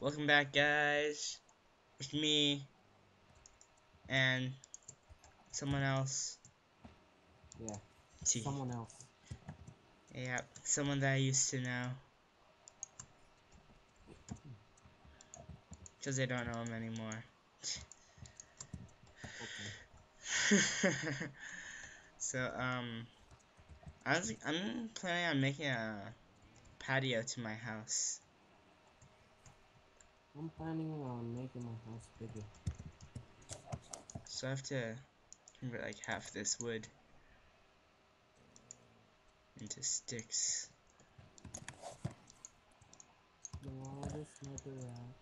Welcome back, guys. It's me and someone else. Yeah, someone else. Yeah, someone that I used to know. Because I don't know him anymore. Okay. So, I'm planning on making a patio to my house. I'm planning on making my house bigger. So I have to convert like half this wood into sticks. All this netherrack.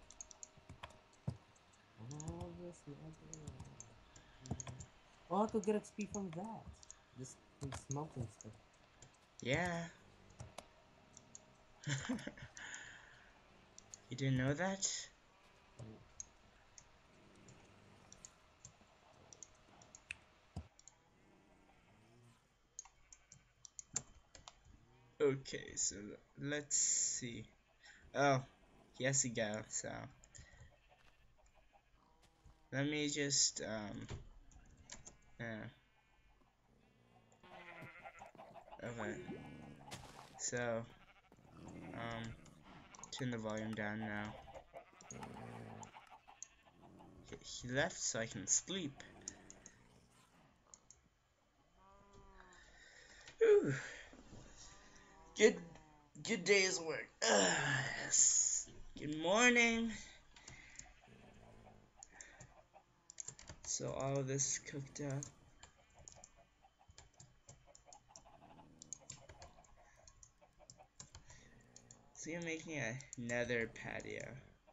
All this netherrack. Oh, I could get XP from that. Just from smelting stuff. Yeah. You didn't know that? Okay, so let's see. Oh, he has to go, so let me just okay. So turn the volume down now. He left so I can sleep. Whew. Good day's work. Yes. Good morning. So all of this cooked up. So you're making another patio.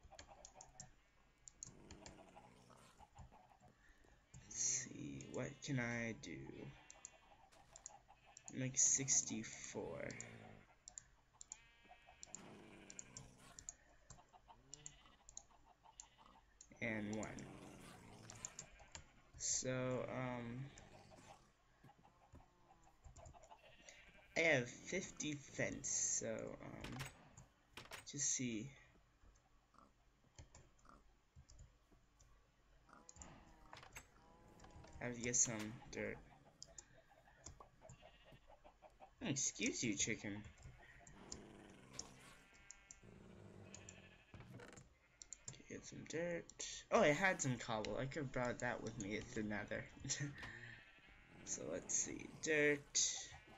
Let's see, what can I do? Make 64. And 1. So, I have 50 fence, so, just see. I have to get some dirt. Oh, excuse you, chicken. Get some dirt. Oh, I had some cobble. I could have brought that with me at the nether. So let's see. Dirt.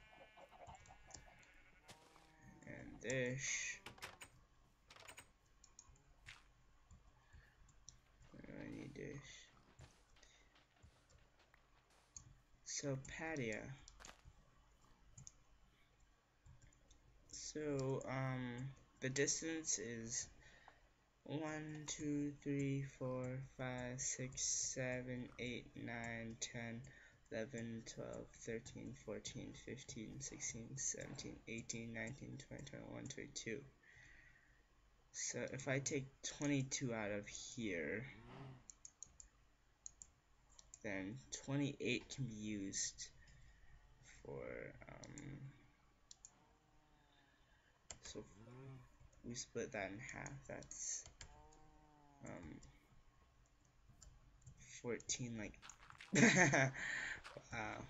And this. I need this. So patio. So the distance is 1, 2, 3, 4, 5, 6, 7, 8, 9, 10, 11, 12, 13, 14, 15, 16, 17, 18, 19, 20, 21, 22. So if I take 22 out of here, then 28 can be used for, so we split that in half, that's 14, like, wow.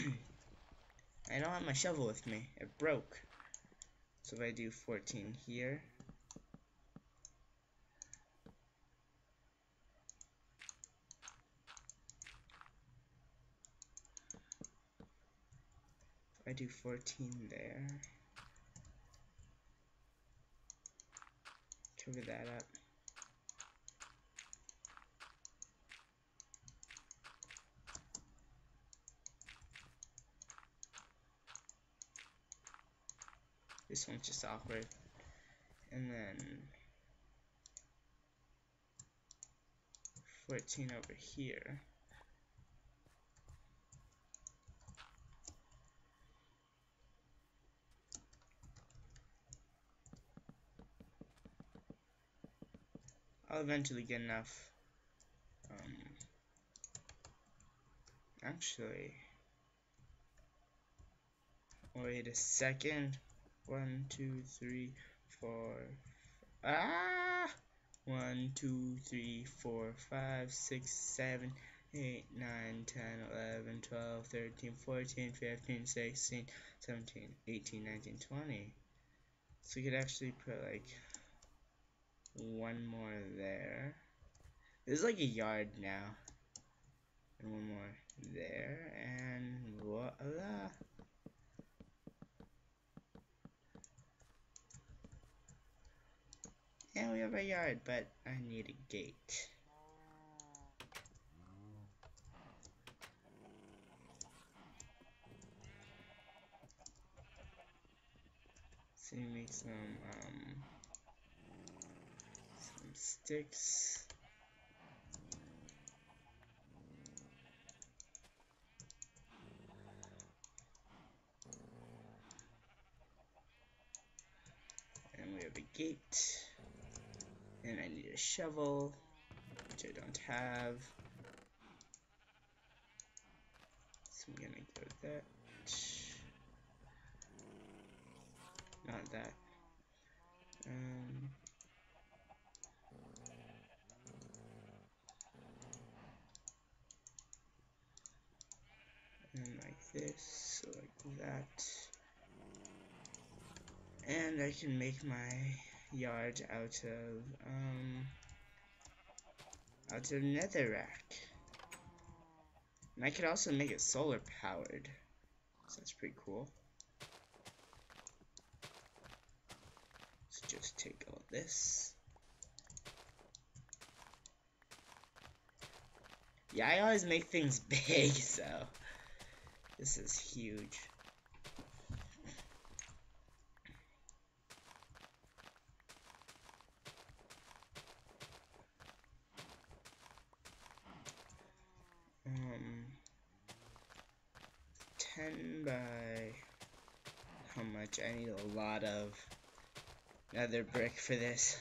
I don't have my shovel with me, it broke. So if I do 14 here, if I do 14 there, cover that up. This one's just awkward. And then 14 over here. I'll eventually get enough. Actually, wait a second. 1, 2, 3, 4. Ah! 1, 2, 3, 4, 5, 6, 7, 8, 9, 10, 11, 12, 13, 14, 15, 16, 17, 18, 19, 20. So we could actually put like one more there. This is like a yard now. And one more there, and voila. And we have a yard, but I need a gate. So you make some sticks. And we have a gate. And I need a shovel, which I don't have. So I'm gonna go with that. Not that. And like this, so like that. And I can make my yard out of netherrack. And I could also make it solar powered. So that's pretty cool. So just take all this. Yeah, I always make things big, so this is huge. Um, 10 by how much? I need a lot of nether brick for this.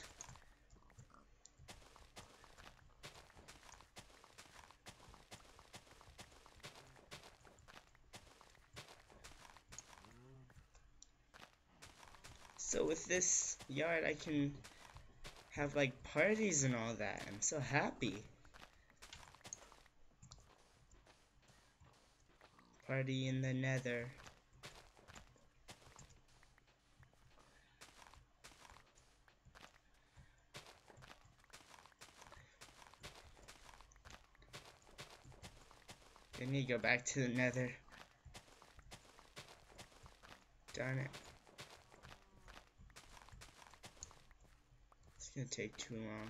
So with this yard, I can have like parties and all that. I'm so happy. Party in the nether. I need to go back to the nether. Darn it. It's gonna take too long.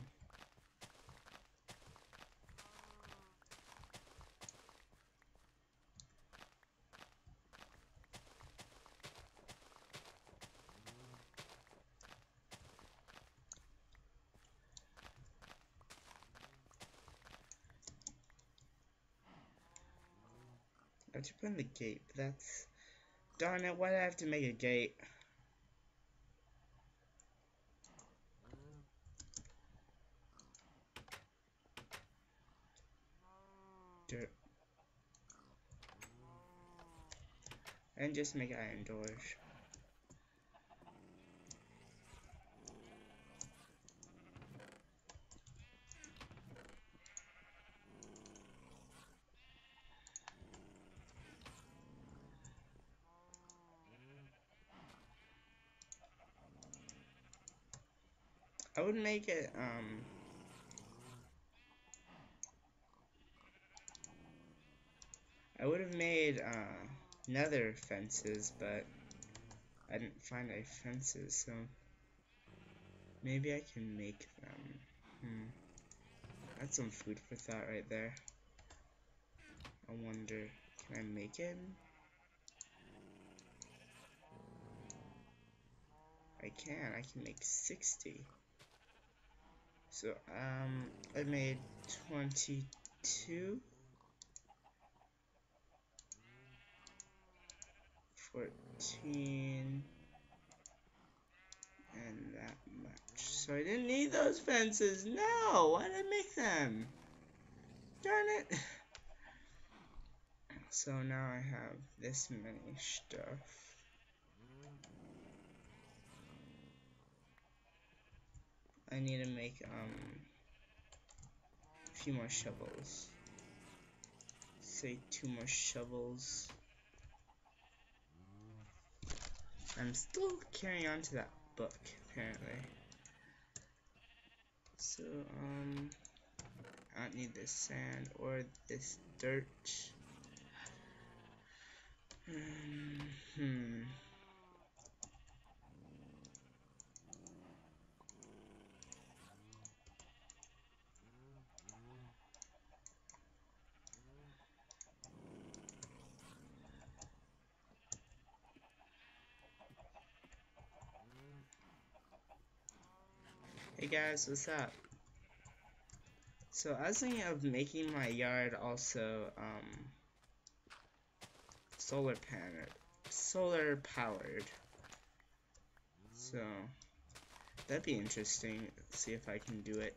I have to put in the gate, but that's... Darn it, why do I have to make a gate? Dirt. And just make iron doors. I would make it, I would have made, nether fences, but I didn't find any fences, so maybe I can make them. That's some food for thought right there. I wonder, can I make it? I can make 60. So, I made 22, 14, and that much. So I didn't need those fences. No, why did I make them? Darn it. So now I have this many stuff. I need to make a few more shovels. Say 2 more shovels. I'm still carrying on to that book, apparently. So, I don't need this sand or this dirt. Hey guys, what's up? So I was thinking of making my yard also solar powered. So that'd be interesting. See if I can do it.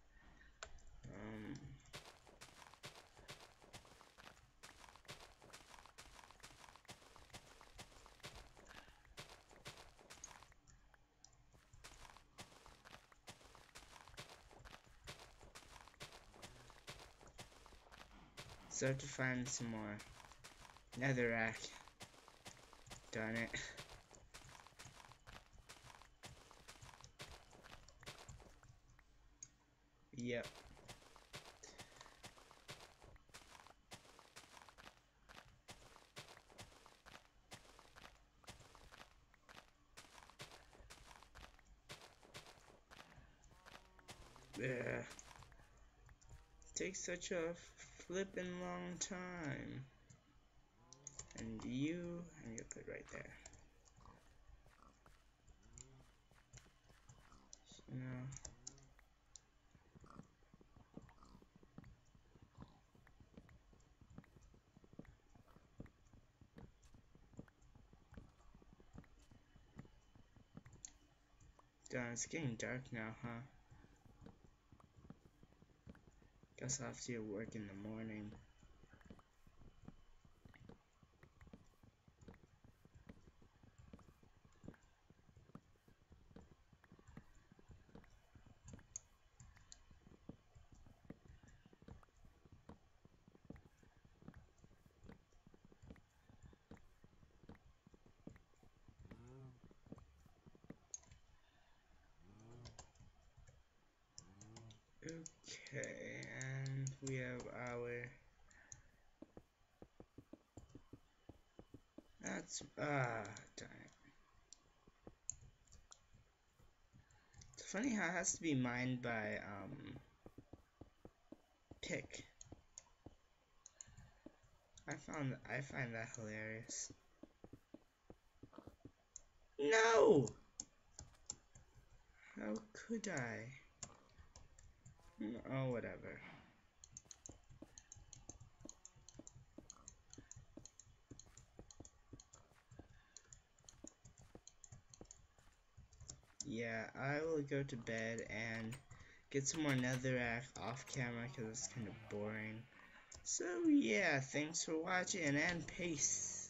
So I have to find some more netherrack. Darn it. Yep. Yeah. Takes such a flippin' long time. And I'm gonna put right there. No. Darn, it's getting dark now, huh? Guess I'll have to work in the morning. Okay, and we have our... darn it. It's funny how it has to be mined by, pick. I find that hilarious. No! How could I? Oh, whatever. Yeah, I will go to bed and get some more netherrack off camera because it's kind of boring. So yeah, thanks for watching and peace.